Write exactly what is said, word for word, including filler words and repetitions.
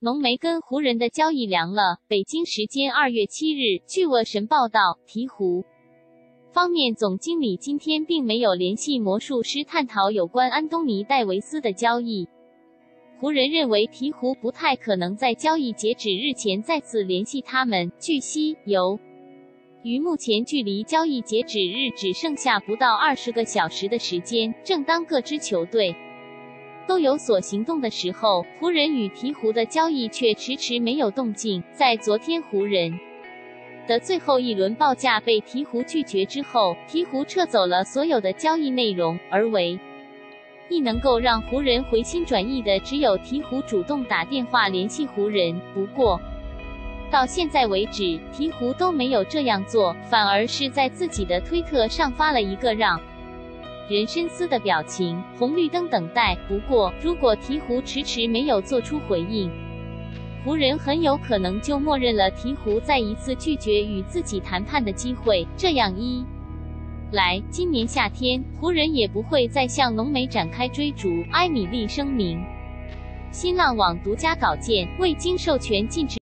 浓眉跟湖人的交易凉了。北京时间二月七日，据沃神报道，鹈鹕方面总经理今天并没有联系魔术师探讨有关安东尼·戴维斯的交易。湖人认为鹈鹕不太可能在交易截止日前再次联系他们。据悉，由于目前距离交易截止日只剩下不到二十个小时的时间，正当各支球队都有所行动的时候，湖人与鹈鹕的交易却迟迟没有动静。在昨天湖人的最后一轮报价被鹈鹕拒绝之后，鹈鹕撤走了所有的交易内容，而唯一能够让湖人回心转意的，只有鹈鹕主动打电话联系湖人。不过到现在为止，鹈鹕都没有这样做，反而是在自己的推特上发了一个让人深思的表情，红绿灯等待。不过，如果鹈鹕迟迟没有做出回应，湖人很有可能就默认了鹈鹕再一次拒绝与自己谈判的机会。这样一来，今年夏天湖人也不会再向浓眉展开追逐。埃米丽声明。新浪网独家稿件，未经授权禁止